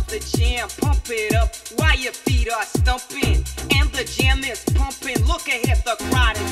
the jam, pump it up while your feet are stumping. And the jam is pumping, look ahead, the crowd is